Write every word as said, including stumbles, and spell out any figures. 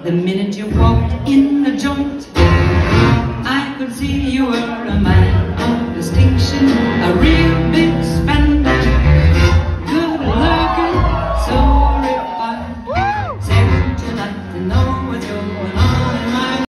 The minute you walked in the joint, I could see you were a man of distinction, a real